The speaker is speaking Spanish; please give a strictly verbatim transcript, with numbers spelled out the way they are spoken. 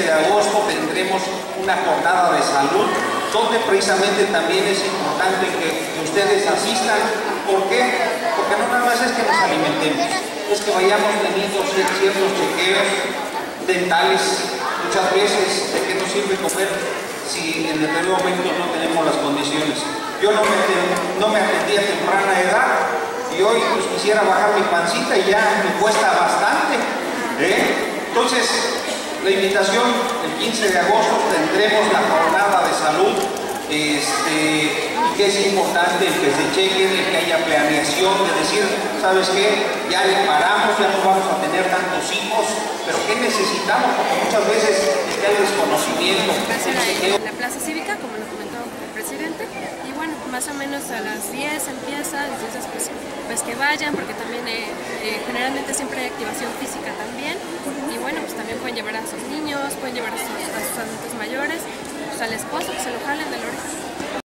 de agosto tendremos una jornada de salud, donde precisamente también es importante que, que ustedes asistan. ¿Por qué? Porque no nada más es que nos alimentemos, es que vayamos teniendo ciertos chequeos dentales. Muchas veces, ¿de qué nos sirve comer si en determinado momento no tenemos las condiciones? Yo no me, no me atendí a temprana edad y hoy pues quisiera bajar mi pancita y ya me cuesta bastante, ¿eh? Entonces, la invitación, el quince de agosto tendremos la jornada de salud, este, y que es importante el que se chequen, el que haya planeación, de decir, ¿sabes qué? Ya le paramos, ya no vamos a tener tantos hijos, pero ¿qué necesitamos? Porque muchas veces está el desconocimiento. En la plaza cívica, como lo comentó el presidente, y bueno, más o menos a las diez empieza, entonces pues, pues que vayan, porque también eh, eh, generalmente siempre hay activación física también, y bueno, pues también pueden llevar a sus niños, pueden llevar a sus, a sus adultos mayores, pues al esposo, que se lo jalen de la oreja.